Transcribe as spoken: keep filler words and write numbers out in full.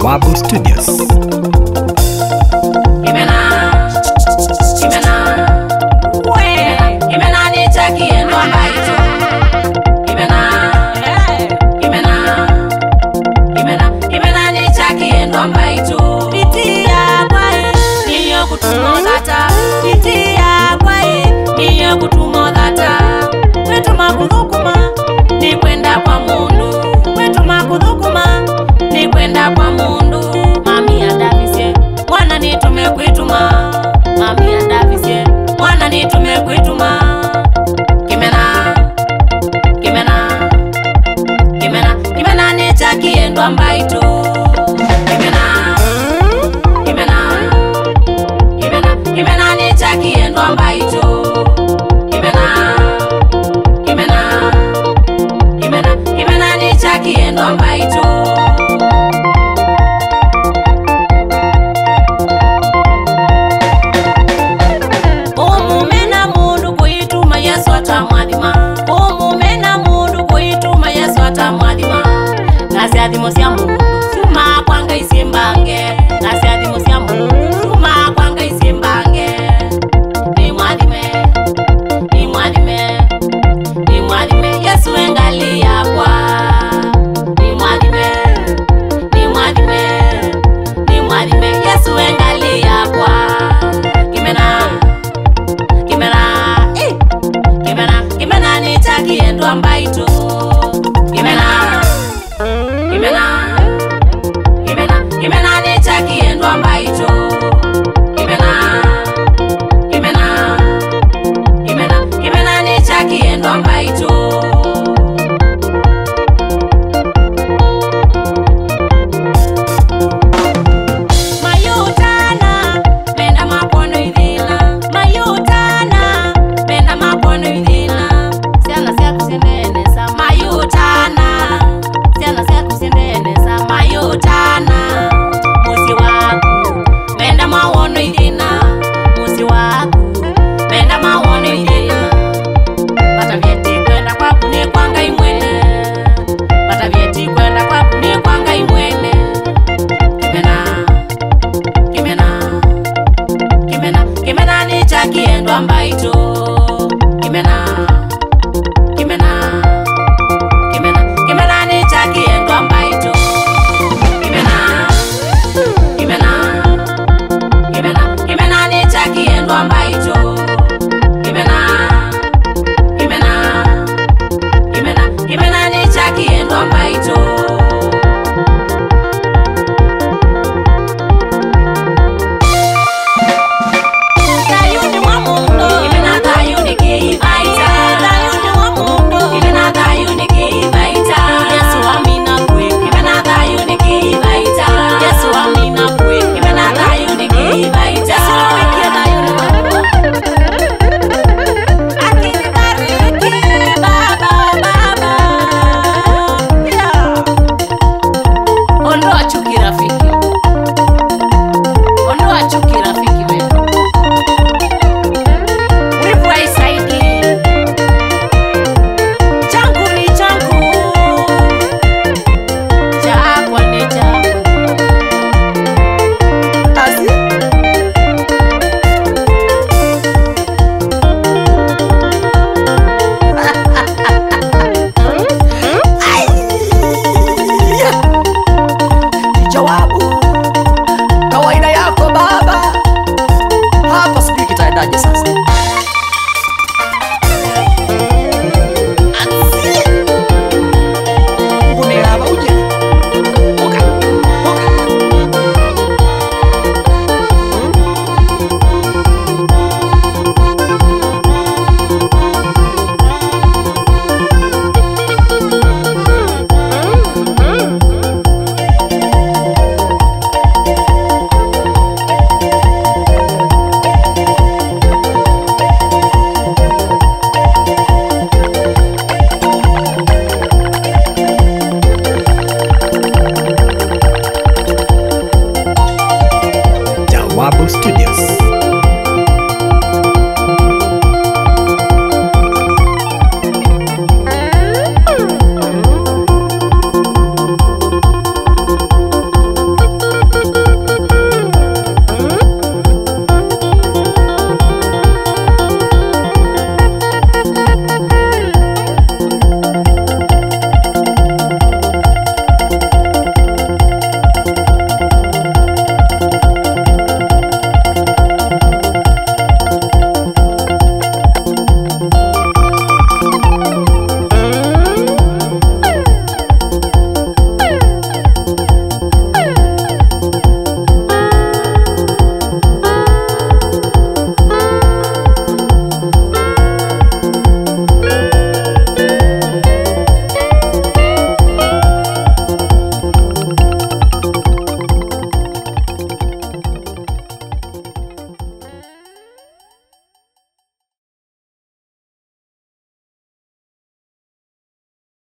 Bawabu Studios. Imena, imena, we, imena ni chaki endo ambaito. Imena, imena, imena, imena ni chaki endo ambaito. Itia kwae, niyo kutumo data. Itia kwae, niyo kutumo data. Wetu makudhukuma, ni kwenda kwa mundu. Wetu makudhukuma, ni kwenda kwa mundu. Mami andavisie, mwana nitume kuituma. Mami andavisie, mwana nitume kuituma. Kimena, kimena, kimena, kimena ni chaki endo ambaito. Kimena, kimena, kimena, kimena ni chaki endo ambaito. Kimena, kimena, kimena, kimena ni chaki endo ambaito. Umumena mundu kuituma Yesu atamwadhima. Umumena mundu kuituma Yesu atamwadhima. Nasi adhimo sia mundu